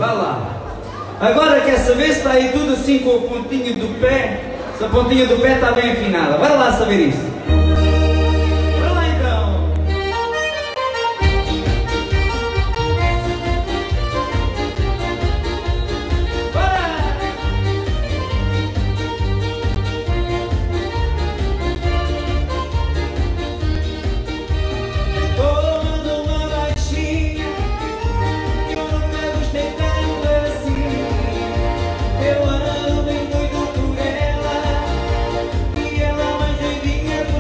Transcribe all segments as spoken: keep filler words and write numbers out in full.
vai lá. Agora quer saber se está aí tudo assim com o pontinho do pé? Se a pontinha do pé está bem afinada. Vai lá saber isso. Vai lá então. Eu amo bem muito por ela, e ela mais doidinha por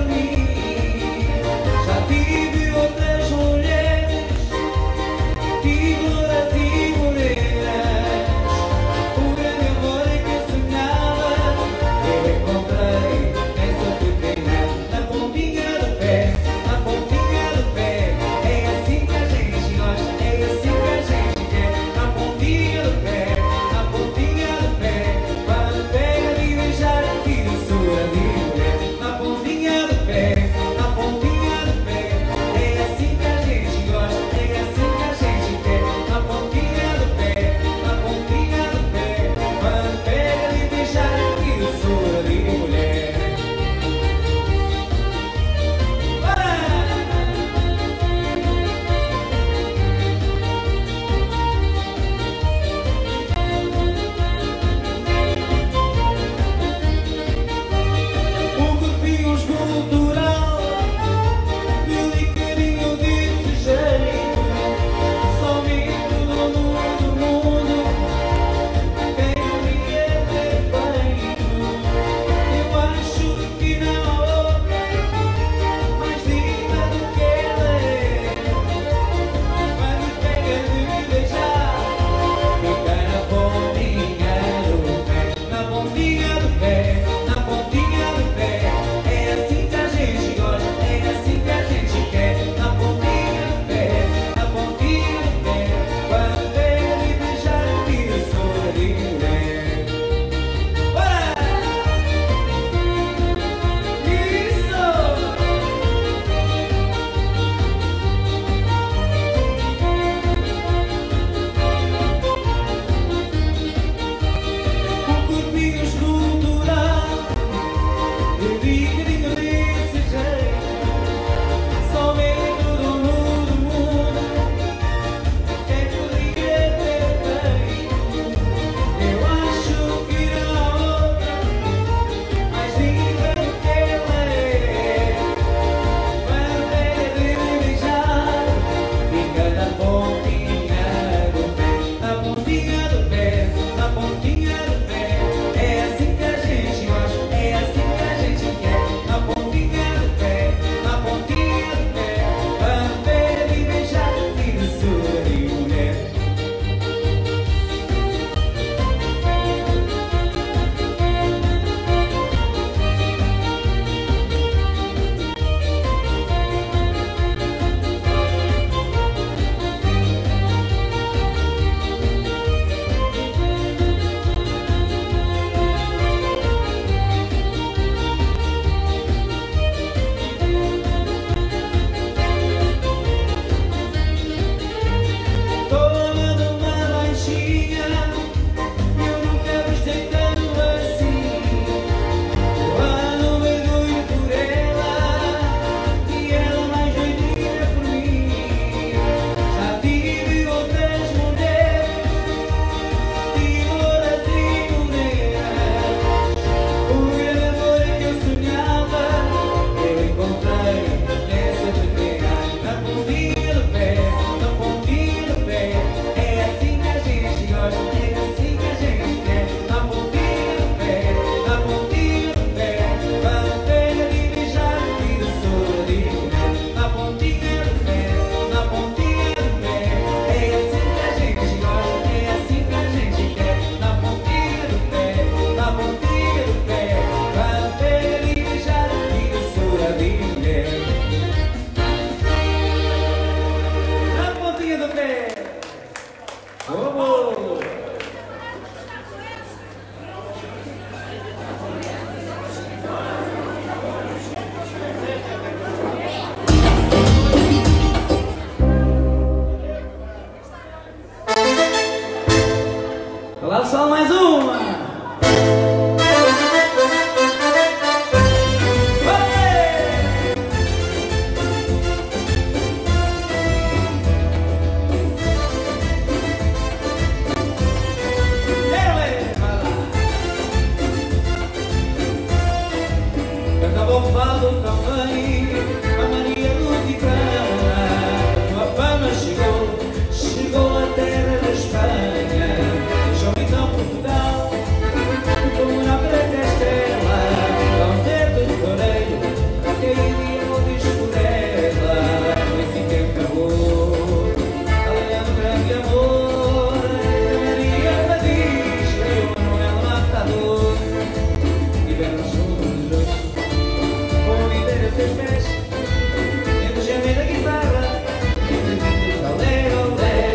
Gonçalo também, a Maria Lusitana. Sua fama chegou, chegou à terra da Espanha. Deixou então Portugal, como na preta estrela, ao certo do Correio, que iria no disco dela. Foi assim que acabou, aleluia, grande amor. A Maria Fadis, eu não é matador. Tiveram juntos os dois, com inteiro a seus pés, entre o gemer da guitarra, entre os gritos da olé, olé.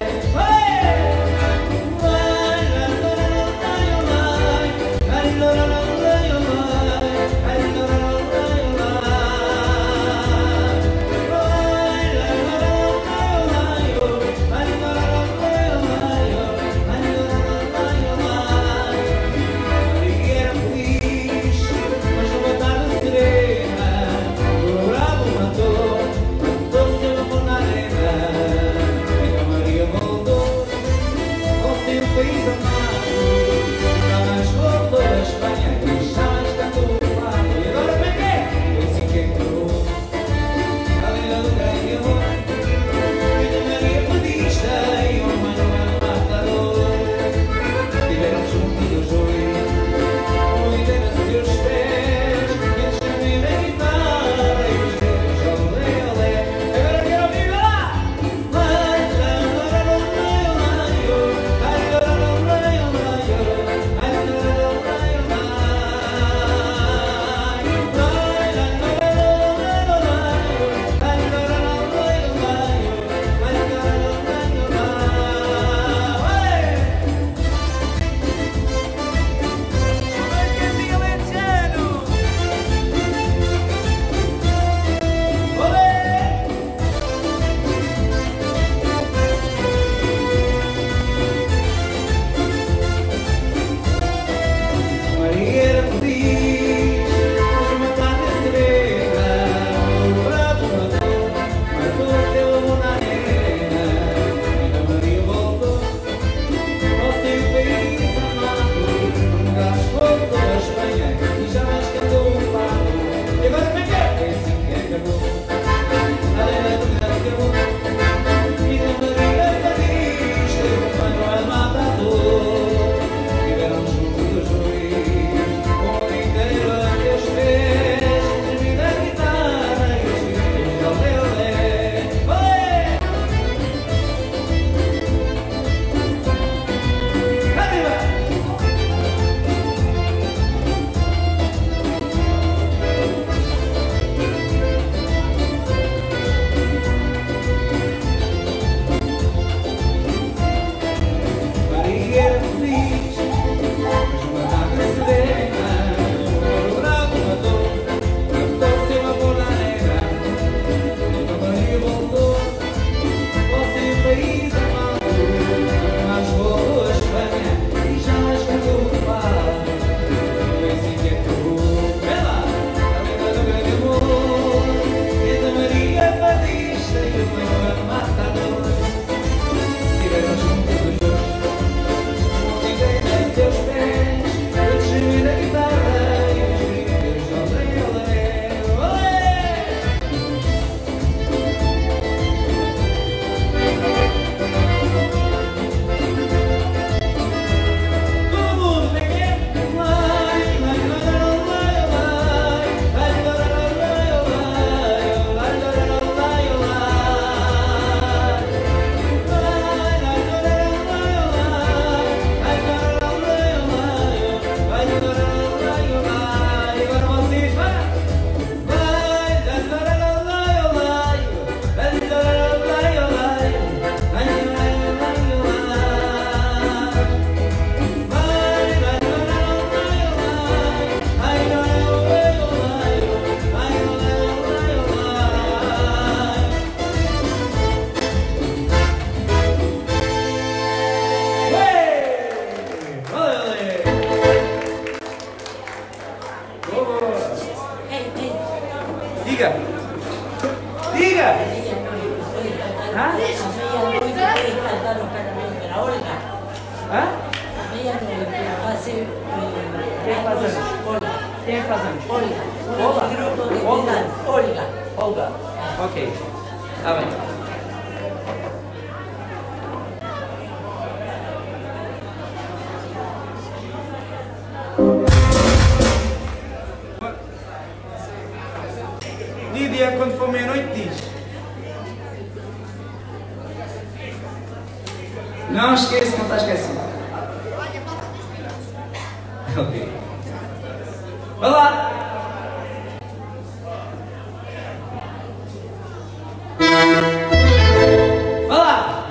Diga. Diga. ¿Ah? ¿Ah? ¿Qué pasa? Quem é que faz anos? Olga. Olga. Olga. Olga. Olga. Ok. Está bem. Lídia, quando for meia-noite, diz. Não esqueça, não está esquecido. Ok. Vai lá! Vai lá!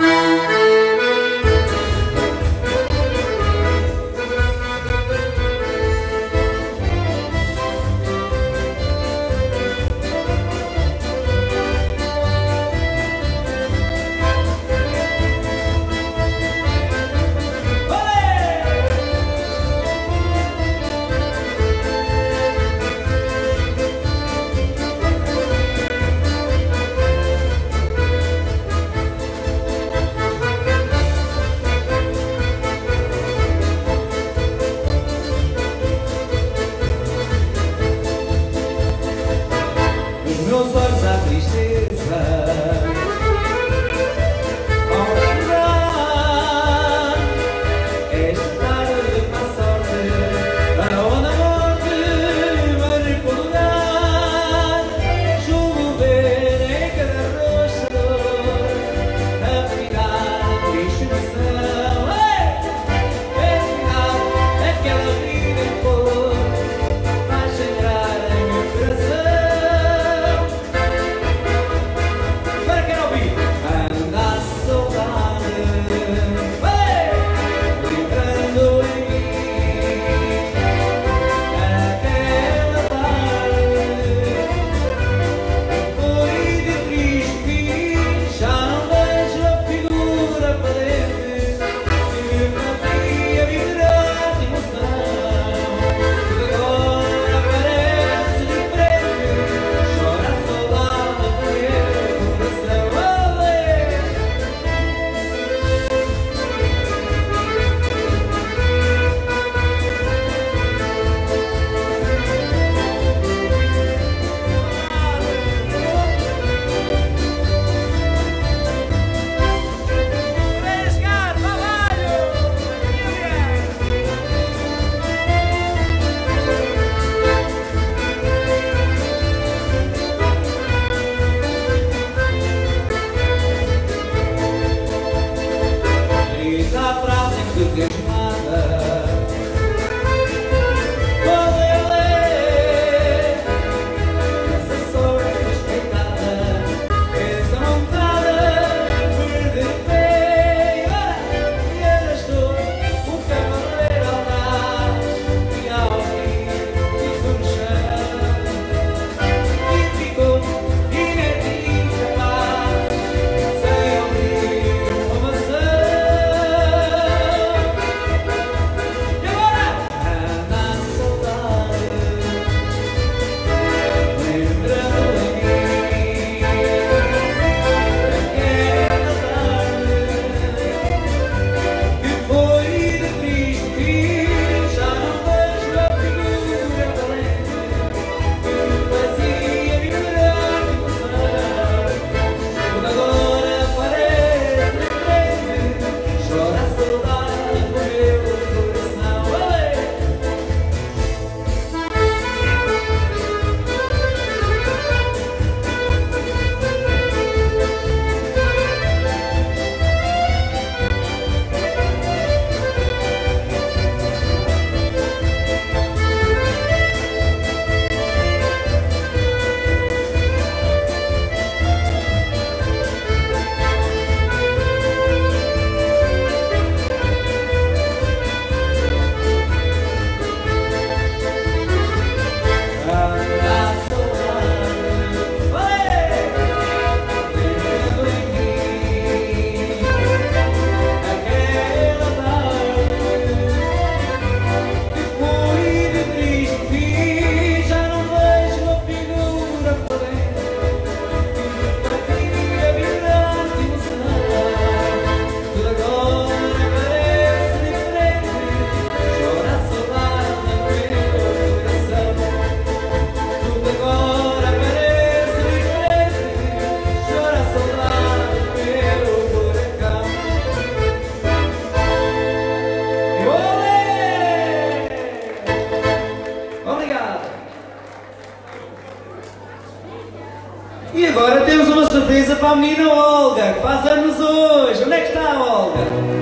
E agora temos uma surpresa para a menina Olga, que faz anos hoje. Onde é que está a Olga?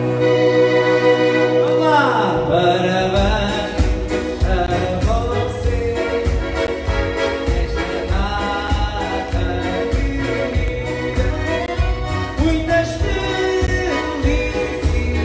Vamos lá! Parabéns a você nesta data querida. Muitas felicidades,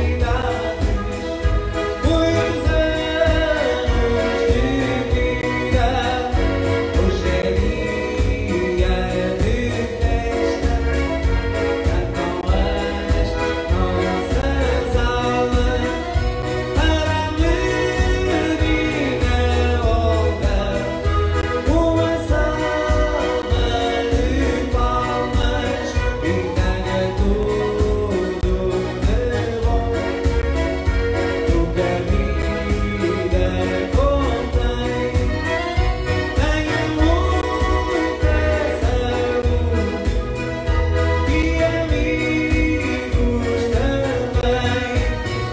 muitos anos de vida. Hoje é dia de festa, cantam as nossas almas para a menina Olga. Uma salva de palmas e ganha tudo de bom. O que a vida contém, tenha muita saúde e amigos também.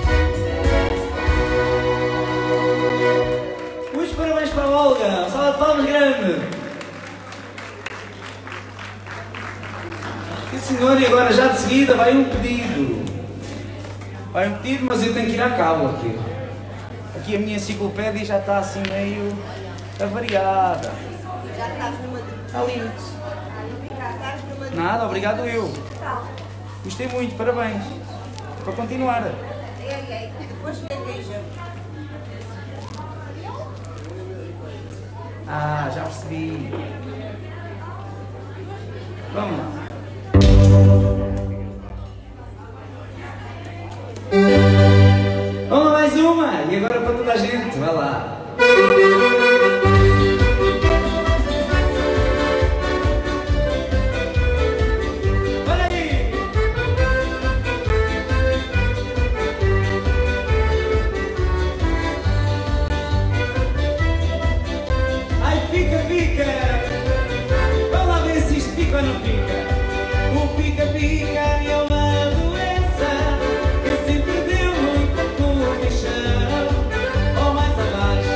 Muitos parabéns para a Olga, salva de palmas grande. Sim senhor, e agora já de seguida vai um pedido. Vai um pedido, mas eu tenho que ir à cabo aqui. Aqui a minha enciclopédia já está assim meio avariada. Já estás numa de... Ali. Já estás numa de... Nada, obrigado eu. Gostei muito, parabéns. Para continuar. Ei, ei, depois que veja. Ah, já percebi. Vamos lá. Vamos lá, mais uma. E agora para toda a gente. Vai lá. Olha aí. Ai, pica, pica. Vamos lá ver se isto pica ou não pica. O pica-pica é uma doença que sempre deu muita comichão. Ou mais abaixo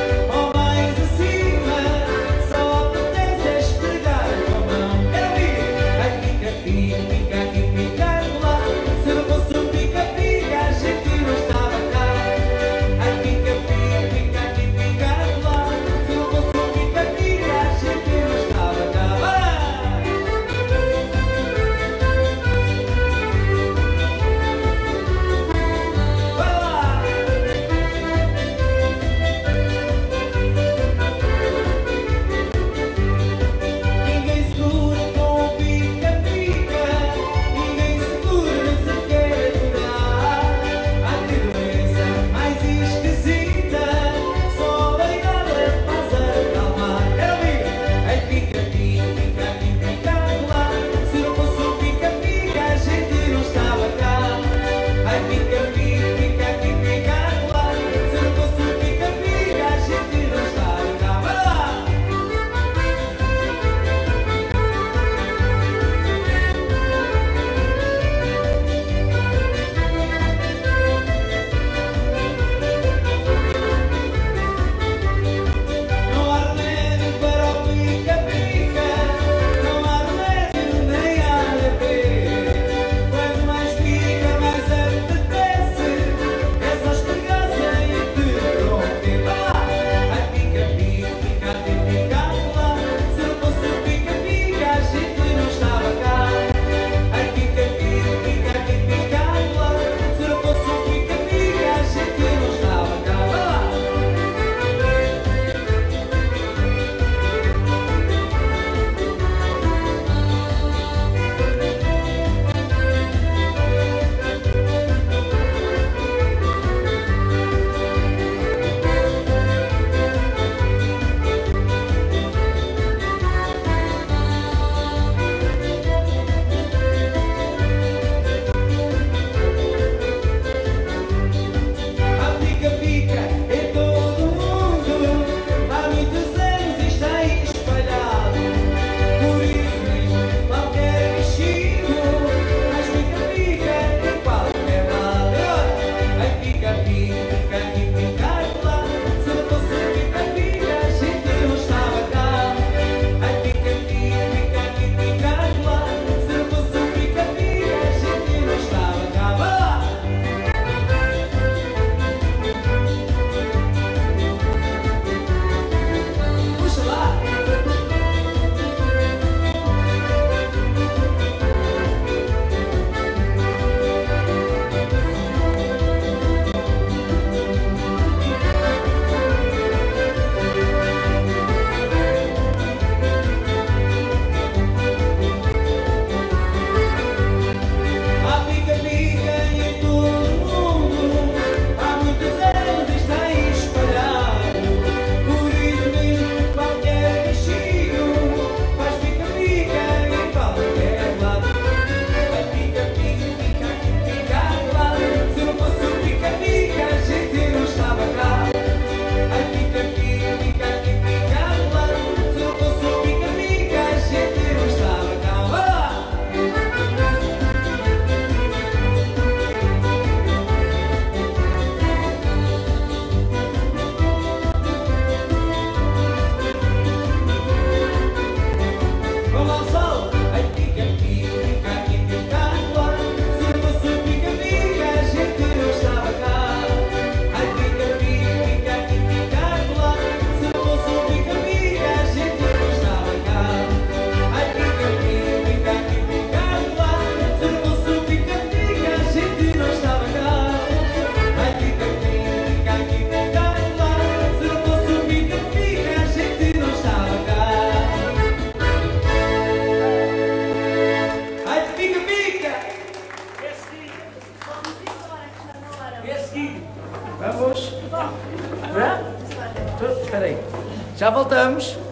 voltamos.